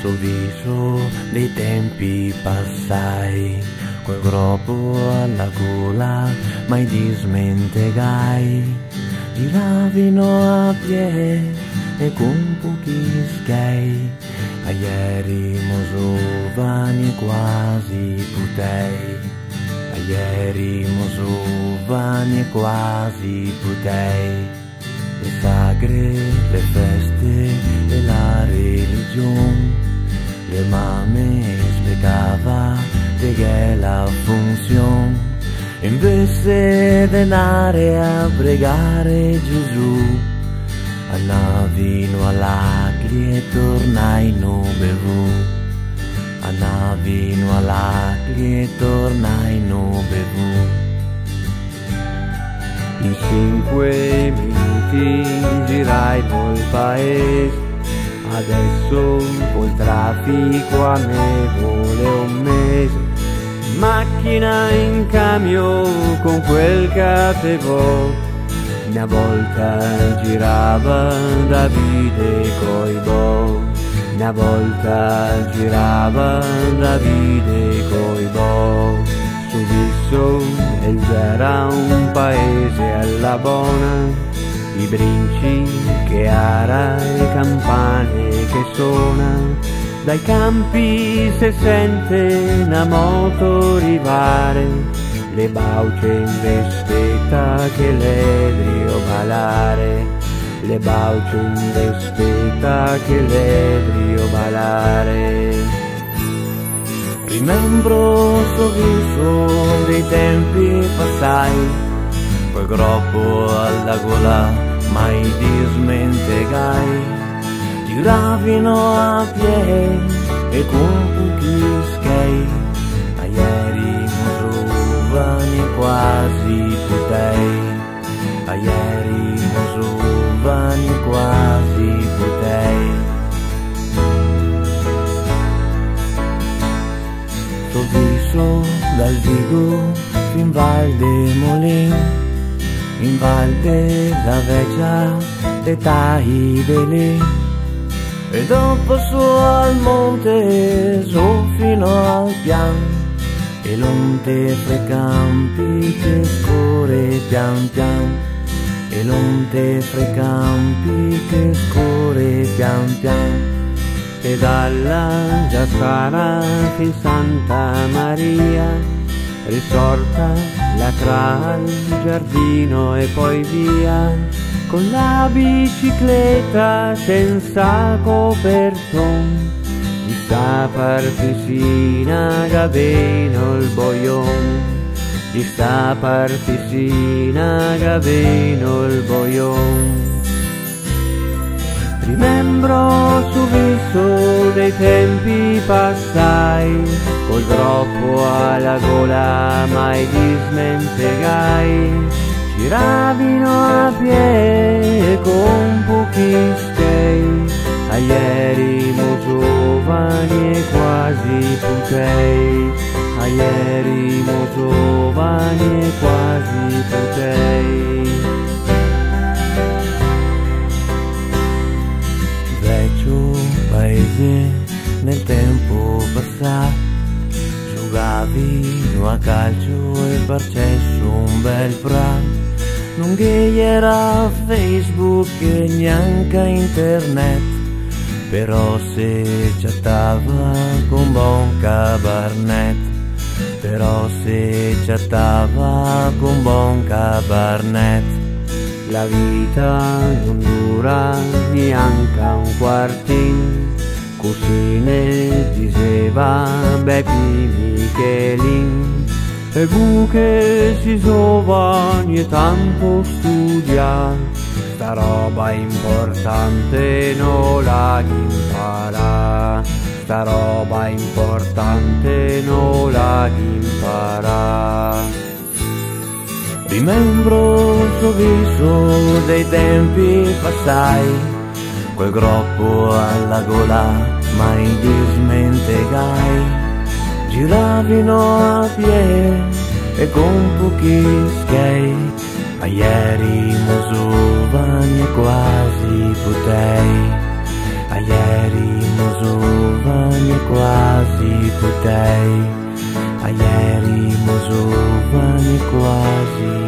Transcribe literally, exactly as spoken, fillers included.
Sorriso dei tempi passai, col groppo alla gola, mai dismentegai. Giravino a piedi e con pochi schei, a ieri mo giovani quasi putei. A ieri mo giovani quasi putei. Le sagre, le feste e la religione, le mame spiegava de che la funzione. Invece di andare a pregare Gesù, andavino all'acri e tornai no bevu. Andavino all'acri e tornai no bevu. In cinque minuti girai col paese, adesso col traffico a me vuole un mese. Macchina in camion con quel catevo, una volta girava Davide coi bo. Una volta girava Davide coi bo. Su Visso ed era un paese alla buona, i brinci che ara e campane che suona. Dai campi se sente una moto arrivare, le bauce in vespeta che l'edrio balare. Le bauce in vespeta che l'edrio balare. Rimembro sorriso dei tempi passai, quel groppo alla gola mai dismentegai. Giravino a piedi e con pochi schei, a ieri mo giovani quasi putei. A ieri mo giovani quasi putei. Sorriso dal Vigo fin Val de Molin, in Val de la Vecchia e Tai de lì. E dopo su al monte, su fino al pian, e l'onte fra i campi che scorre pian pian. E l'onte fra i campi che scorre pian pian. E dalla Giassara fin Santa Maria, risorta la tra il giardino e poi via. Con la bicicletta senza coperton, di sta particina gaveno il boion. Di sta particina gaveno il boion. Rimembro su Visso dei tempi passai, col groppo alla gola mai dismentegai. Giravino a piedi con pochi schei, a ieri mo giovani e quasi putei. A ieri mo giovani e quasi putei. Vecchio paese nel tempo passato, giocavino a calcio e barcesso un bel prato. Non che era Facebook e neanche internet, però se chattava con Bonca Barnett. Però se chattava con Bonca Barnett. La vita non dura neanche un quartin, così ne diceva Bepi Michelin. E buche si giovani e tanto studia, sta roba importante non la impara. Sta roba importante non la impara. Rimembro il sorriso dei tempi passai, quel groppo alla gola mai dismentegai. Giravino a piedi e con pochi schei, a ieri mo giovani e quasi potei. A ieri mo giovani potei, a ieri mo giovane quasi.